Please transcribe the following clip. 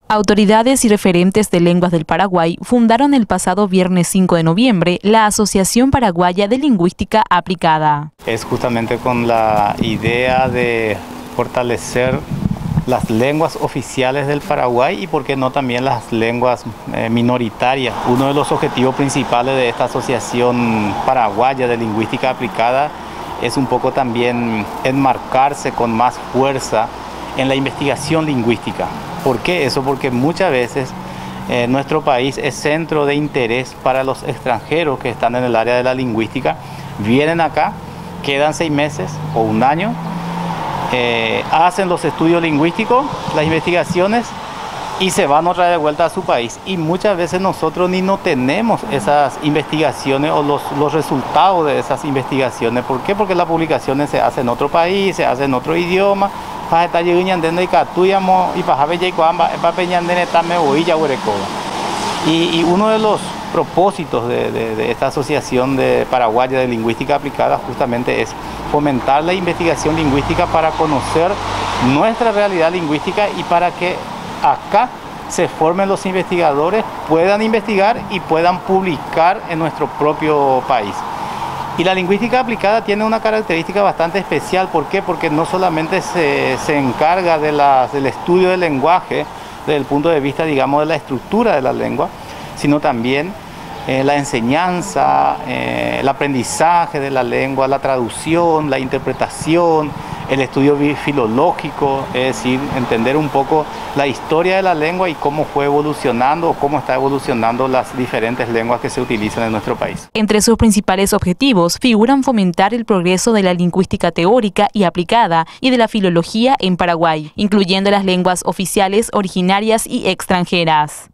Autoridades y referentes de lenguas del Paraguay fundaron el pasado viernes 5 de noviembre la Asociación Paraguaya de Lingüística Aplicada. Es justamente con la idea de fortalecer las lenguas oficiales del Paraguay y, por qué no, también las lenguas minoritarias. Uno de los objetivos principales de esta Asociación Paraguaya de Lingüística Aplicada es un poco también enmarcarse con más fuerza en la investigación lingüística. ¿Por qué eso? Porque muchas veces nuestro país es centro de interés para los extranjeros que están en el área de la lingüística. Vienen acá, quedan 6 meses o un año, hacen los estudios lingüísticos, las investigaciones, y se van otra vez de vuelta a su país. Y muchas veces nosotros ni no tenemos esas investigaciones o los resultados de esas investigaciones. ¿Por qué? Porque las publicaciones se hacen en otro país, se hacen en otro idioma. Y uno de los propósitos de esta Asociación Paraguaya de Lingüística Aplicada justamente es fomentar la investigación lingüística para conocer nuestra realidad lingüística y para que acá se formen los investigadores, puedan investigar y puedan publicar en nuestro propio país. Y la lingüística aplicada tiene una característica bastante especial. ¿Por qué? Porque no solamente se encarga del estudio del lenguaje desde el punto de vista, digamos, de la estructura de la lengua, sino también la enseñanza, el aprendizaje de la lengua, la traducción, la interpretación, el estudio filológico, es decir, entender un poco la historia de la lengua y cómo fue evolucionando o cómo está evolucionando las diferentes lenguas que se utilizan en nuestro país. Entre sus principales objetivos figuran fomentar el progreso de la lingüística teórica y aplicada y de la filología en Paraguay, incluyendo las lenguas oficiales, originarias y extranjeras.